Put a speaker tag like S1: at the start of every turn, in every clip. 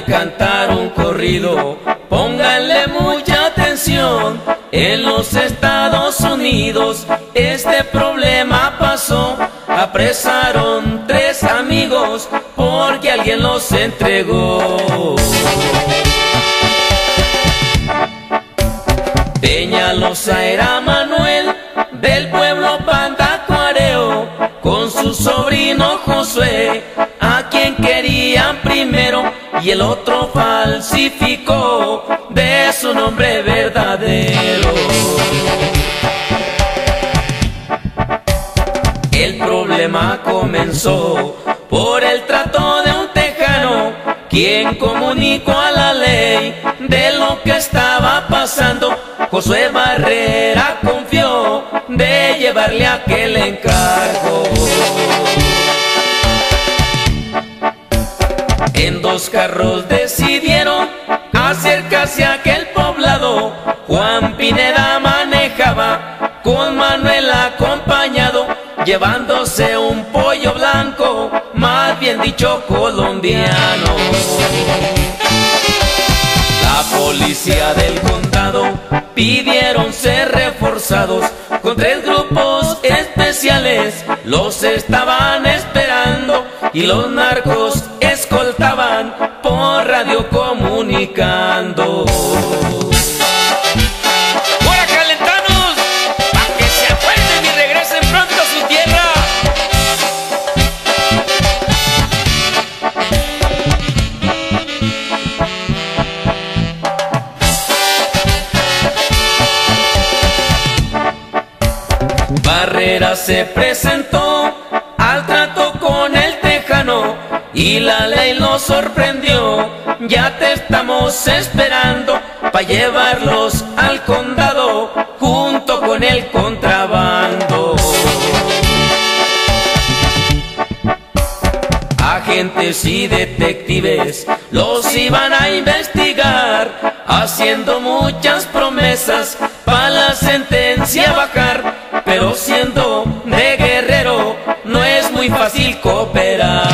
S1: cantar un corrido, pónganle mucha atención. En los Estados Unidos este problema pasó. Apresaron 3 amigos porque alguien los entregó. Peñalosa era Manuel del pueblo Pandacuareo, con su sobrino Josué, a quien querían primero, y el otro falsificó de su nombre verdadero. El problema comenzó por el trato de un tejano, quien comunicó a la ley de lo que estaba pasando. Josué Barrera confió de llevarle aquel encargo. En 2 carros decidieron acercarse a aquel poblado. Juan Pineda manejaba, con Manuel acompañado, llevándose un pollo blanco, más bien dicho colombiano. La policía del condado pidieron ser reforzados con 3 grupos especiales. Los estaban esperando y los narcos escoltaban por radio comunicando. ¡Ahora calentanos! ¡Pa' que se acuerden y regresen pronto a su tierra! Barrera se presentó al trato con el tejano y la ley lo sorprendió. Ya te estamos esperando pa' llevarlos al condado junto con el contrabando. Agentes y detectives los iban a investigar, haciendo muchas promesas pa' la sentencia bajar. Pero siendo de Guerrero no es muy fácil cooperar.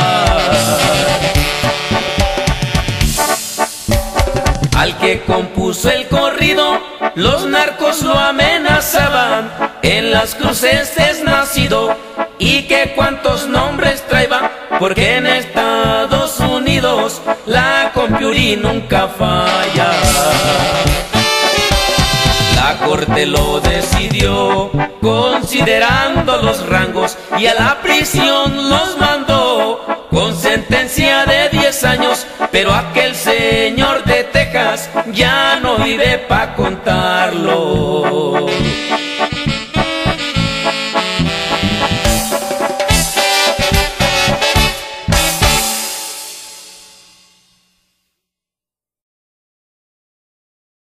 S1: Al que compuso el corrido, los narcos lo amenazaban. En las cruces es nacido y que cuántos nombres traía, porque en Estados Unidos la Compiuri nunca falla. La corte lo decidió considerando los rangos y a la prisión los mandó con sentencia de 10 años. Pero aquel señor de Texas ya no vive pa' contarlo.